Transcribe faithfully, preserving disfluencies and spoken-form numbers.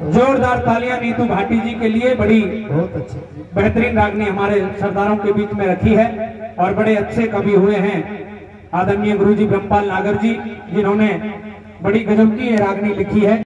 जोरदार तालियां नीतू भाटी जी के लिए। बड़ी बहुत अच्छे बेहतरीन रागनी हमारे सरदारों के बीच में रखी है और बड़े अच्छे कवि हुए हैं आदरणीय गुरुजी ब्रह्मपाल नागर जी, जिन्होंने बड़ी गजब की ये रागनी लिखी है।